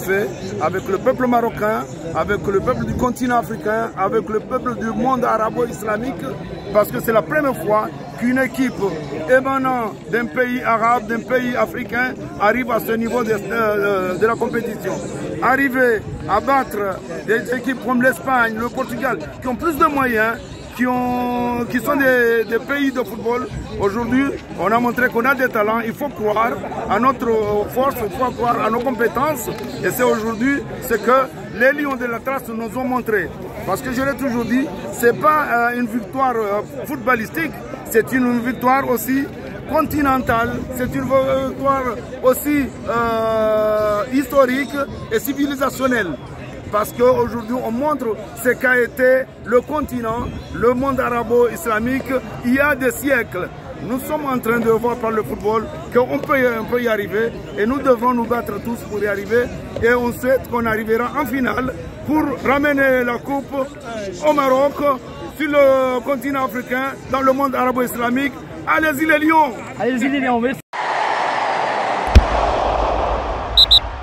fait avec le peuple marocain, avec le peuple du continent africain, avec le peuple du monde arabo-islamique, parce que c'est la première fois qu'une équipe émanant d'un pays arabe, d'un pays africain, arrive à ce niveau de la compétition. Arriver à battre des équipes comme l'Espagne, le Portugal, qui ont plus de moyens, qui sont des pays de football. Aujourd'hui, on a montré qu'on a des talents. Il faut croire à notre force, il faut croire à nos compétences. Et c'est aujourd'hui ce que les Lions de l'Atlas nous ont montré. Parce que je l'ai toujours dit, ce n'est pas une victoire footballistique, c'est une victoire aussi continentale, c'est une victoire aussi historique et civilisationnelle. Parce qu'aujourd'hui, on montre ce qu'a été le continent, le monde arabo-islamique, il y a des siècles. Nous sommes en train de voir par le football qu'on peut y arriver et nous devrons nous battre tous pour y arriver. Et on souhaite qu'on arrivera en finale pour ramener la coupe au Maroc, sur le continent africain, dans le monde arabo-islamique. Allez-y les Lions! Allez-y les Lions, merci.